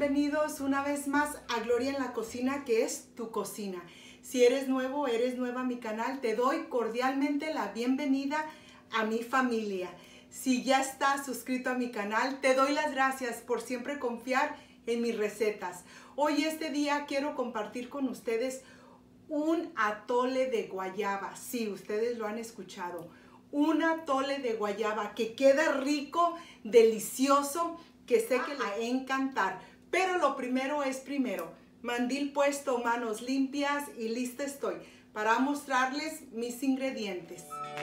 bienvenidos una vez más a Gloria en la Cocina, que es tu cocina. Si eres nuevo, eres nueva a mi canal, te doy cordialmente la bienvenida a mi familia. Si ya estás suscrito a mi canal, te doy las gracias por siempre confiar en mis recetas. Hoy este día quiero compartir con ustedes un atole de guayaba. Sí, ustedes lo han escuchado. Un atole de guayaba que queda rico, delicioso, que sé que le va a encantar. Pero lo primero es primero. Mandil puesto, manos limpias y lista estoy para mostrarles mis ingredientes.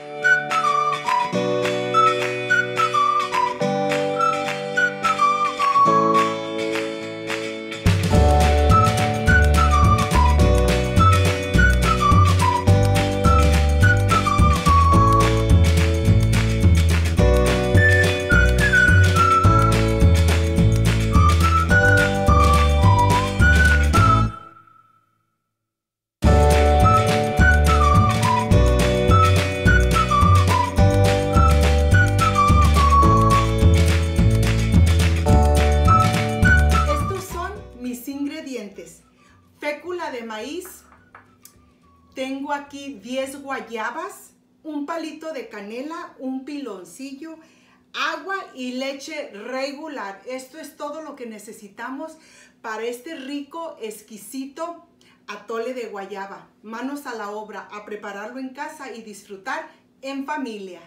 Fécula de maíz, tengo aquí 10 guayabas, un palito de canela, un piloncillo, agua y leche regular. Esto es todo lo que necesitamos para este rico, exquisito atole de guayaba. Manos a la obra, a prepararlo en casa y disfrutar en familia.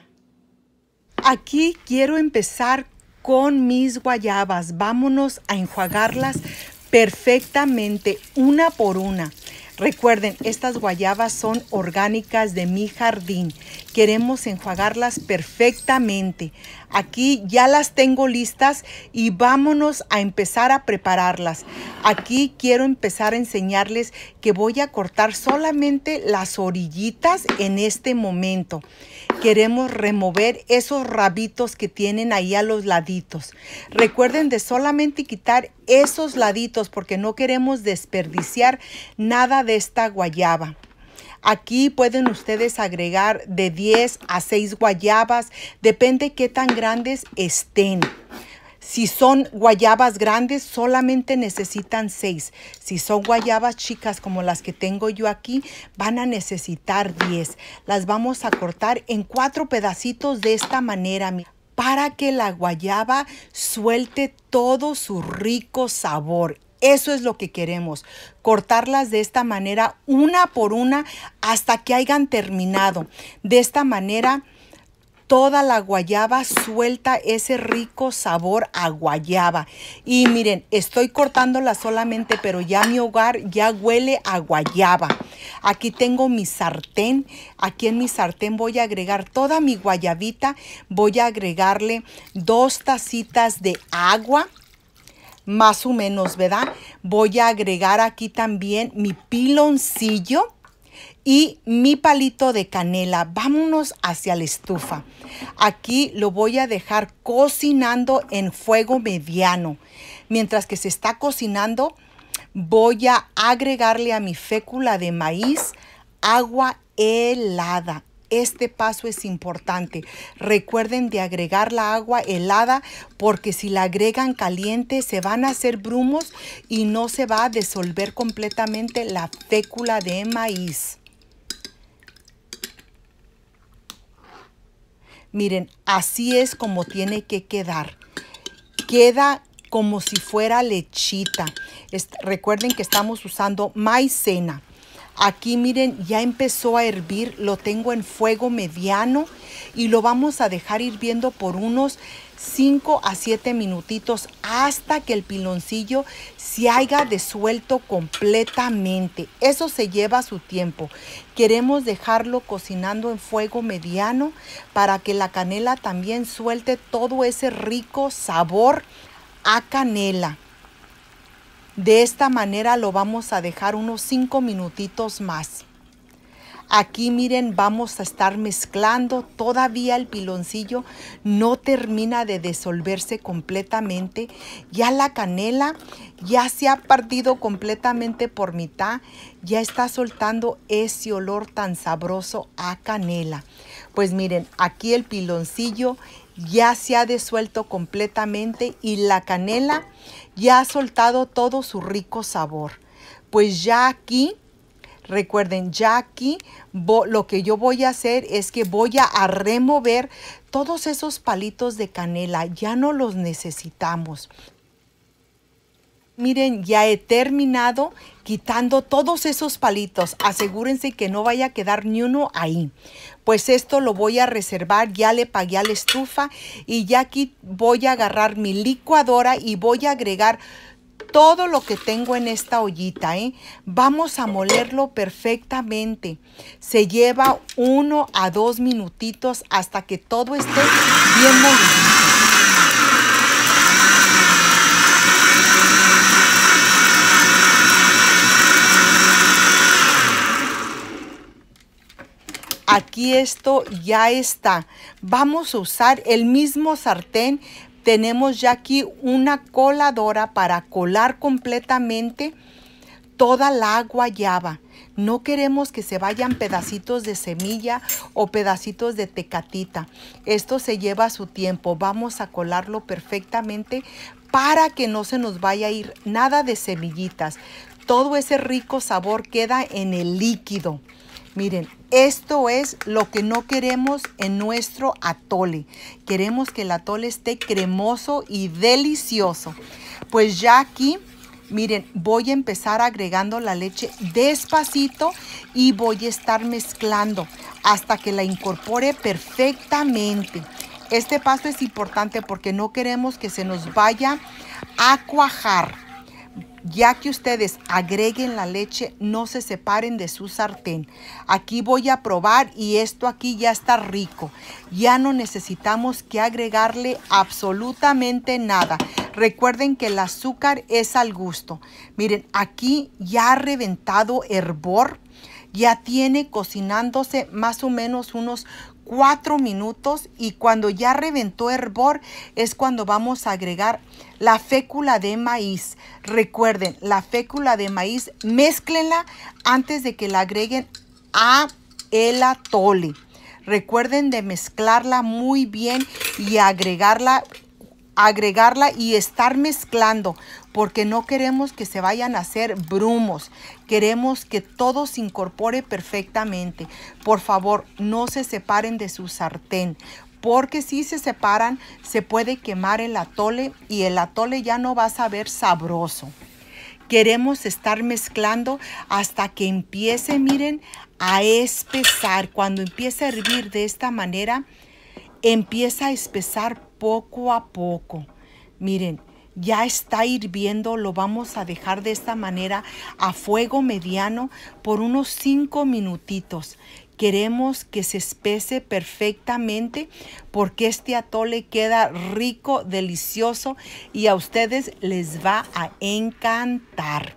Aquí quiero empezar con mis guayabas. Vámonos a enjuagarlas perfectamente, una por una. Recuerden, estas guayabas son orgánicas de mi jardín. Queremos enjuagarlas perfectamente. Aquí ya las tengo listas y vámonos a empezar a prepararlas. Aquí quiero empezar a enseñarles que voy a cortar solamente las orillitas en este momento. Queremos remover esos rabitos que tienen ahí a los laditos. Recuerden de solamente quitar esos laditos porque no queremos desperdiciar nada de esta guayaba. Aquí pueden ustedes agregar de 10 a 6 guayabas, depende qué tan grandes estén. Si son guayabas grandes, solamente necesitan 6. Si son guayabas chicas como las que tengo yo aquí, van a necesitar 10. Las vamos a cortar en 4 pedacitos de esta manera, para que la guayaba suelte todo su rico sabor. Eso es lo que queremos, cortarlas de esta manera, una por una, hasta que hayan terminado. De esta manera, toda la guayaba suelta ese rico sabor a guayaba. Y miren, estoy cortándola solamente, pero ya mi hogar ya huele a guayaba. Aquí tengo mi sartén. Aquí en mi sartén voy a agregar toda mi guayabita. Voy a agregarle 2 tacitas de agua. Más o menos, ¿verdad? Voy a agregar aquí también mi piloncillo y mi palito de canela. Vámonos hacia la estufa. Aquí lo voy a dejar cocinando en fuego mediano. Mientras que se está cocinando, voy a agregarle a mi fécula de maíz agua helada. Este paso es importante. Recuerden de agregar la agua helada porque si la agregan caliente se van a hacer grumos y no se va a disolver completamente la fécula de maíz. Miren, así es como tiene que quedar. Queda como si fuera lechita. Recuerden que estamos usando maicena. Aquí miren, ya empezó a hervir, lo tengo en fuego mediano y lo vamos a dejar hirviendo por unos 5 a 7 minutitos hasta que el piloncillo se haya disuelto completamente. Eso se lleva su tiempo. Queremos dejarlo cocinando en fuego mediano para que la canela también suelte todo ese rico sabor a canela. De esta manera lo vamos a dejar unos 5 minutitos más. Aquí miren, vamos a estar mezclando. Todavía el piloncillo no termina de disolverse completamente. Ya la canela ya se ha partido completamente por mitad. Ya está soltando ese olor tan sabroso a canela. Pues miren, aquí el piloncillo ya se ha disuelto completamente y la canela ya ha soltado todo su rico sabor. Pues ya aquí, recuerden, ya aquí lo que yo voy a hacer es que voy a remover todos esos palitos de canela. Ya no los necesitamos. Miren, ya he terminado quitando todos esos palitos. Asegúrense que no vaya a quedar ni uno ahí. Pues esto lo voy a reservar. Ya le pagué a la estufa y ya aquí voy a agarrar mi licuadora y voy a agregar todo lo que tengo en esta ollita, Vamos a molerlo perfectamente. Se lleva 1 a 2 minutitos hasta que todo esté bien molido. Aquí esto ya está. Vamos a usar el mismo sartén. Tenemos ya aquí una coladora para colar completamente toda la guayaba. No queremos que se vayan pedacitos de semilla o pedacitos de tecatita. Esto se lleva su tiempo. Vamos a colarlo perfectamente para que no se nos vaya a ir nada de semillitas. Todo ese rico sabor queda en el líquido. Miren, esto es lo que no queremos en nuestro atole. Queremos que el atole esté cremoso y delicioso. Pues ya aquí, miren, voy a empezar agregando la leche despacito y voy a estar mezclando hasta que la incorpore perfectamente. Este paso es importante porque no queremos que se nos vaya a cuajar. Ya que ustedes agreguen la leche, no se separen de su sartén. Aquí voy a probar y esto aquí ya está rico. Ya no necesitamos que agregarle absolutamente nada. Recuerden que el azúcar es al gusto. Miren, aquí ya ha reventado hervor. Ya tiene cocinándose más o menos unos 4 minutos y cuando ya reventó hervor es cuando vamos a agregar la fécula de maíz. Recuerden, la fécula de maíz, mézclenla antes de que la agreguen a el atole. Recuerden de mezclarla muy bien y agregarla y estar mezclando porque no queremos que se vayan a hacer brumos. Queremos que todo se incorpore perfectamente. Por favor, no se separen de su sartén porque si se separan se puede quemar el atole y el atole ya no va a saber sabroso. Queremos estar mezclando hasta que empiece, miren, a espesar. Cuando empiece a hervir de esta manera, empieza a espesar poco a poco. Miren, ya está hirviendo, lo vamos a dejar de esta manera a fuego mediano por unos 5 minutitos. Queremos que se espese perfectamente porque este atole queda rico, delicioso y a ustedes les va a encantar.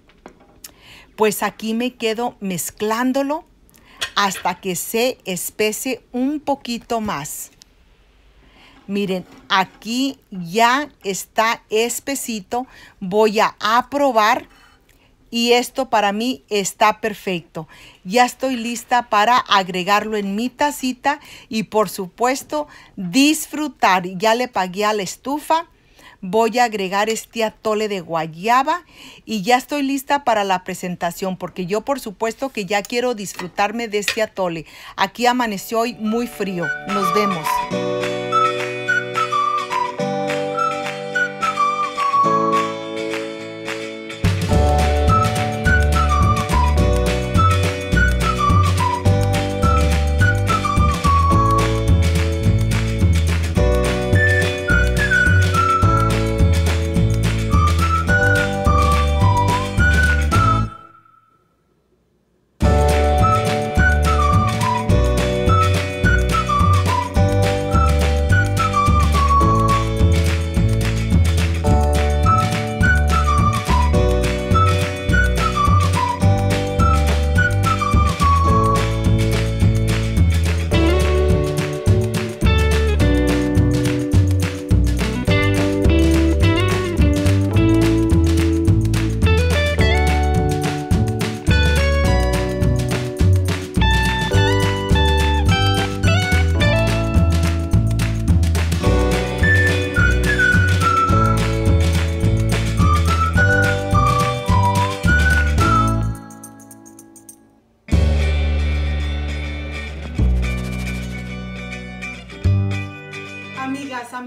Pues aquí me quedo mezclándolo hasta que se espese un poquito más. Miren, aquí ya está espesito. Voy a probar y esto para mí está perfecto. Ya estoy lista para agregarlo en mi tacita y por supuesto disfrutar. Ya le pagué a la estufa. Voy a agregar este atole de guayaba y ya estoy lista para la presentación porque yo por supuesto que ya quiero disfrutarme de este atole. Aquí amaneció hoy muy frío. Nos vemos.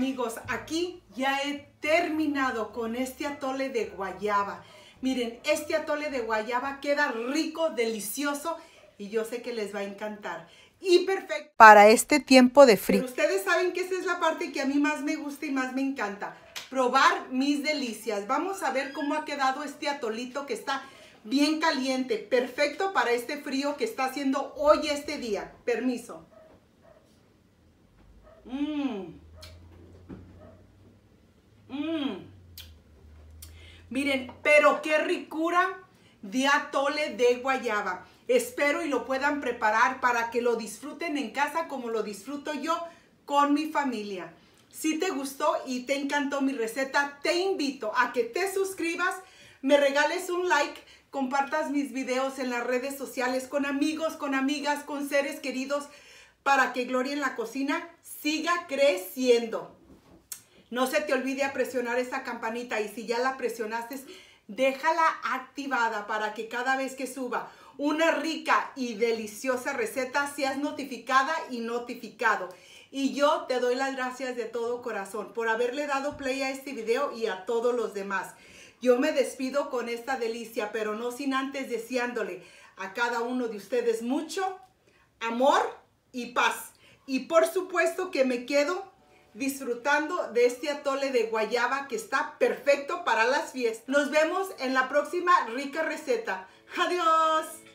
amigos, aquí ya he terminado con este atole de guayaba. Miren, este atole de guayaba queda rico, delicioso y yo sé que les va a encantar. Y perfecto para este tiempo de frío. Pero ustedes saben que esa es la parte que a mí más me gusta y más me encanta. Probar mis delicias. Vamos a ver cómo ha quedado este atolito que está bien caliente. Perfecto para este frío que está haciendo hoy este día. Permiso. Miren, pero qué ricura de atole de guayaba. Espero y lo puedan preparar para que lo disfruten en casa como lo disfruto yo con mi familia. Si te gustó y te encantó mi receta, te invito a que te suscribas, me regales un like, compartas mis videos en las redes sociales con amigos, con amigas, con seres queridos, para que Gloria en la Cocina siga creciendo. No se te olvide presionar esa campanita y si ya la presionaste, déjala activada para que cada vez que suba una rica y deliciosa receta seas notificada y notificado. Y yo te doy las gracias de todo corazón por haberle dado play a este video y a todos los demás. Yo me despido con esta delicia, pero no sin antes deseándole a cada uno de ustedes mucho amor y paz. Y por supuesto que me quedo disfrutando de este atole de guayaba que está perfecto para las fiestas. Nos vemos en la próxima rica receta. Adiós.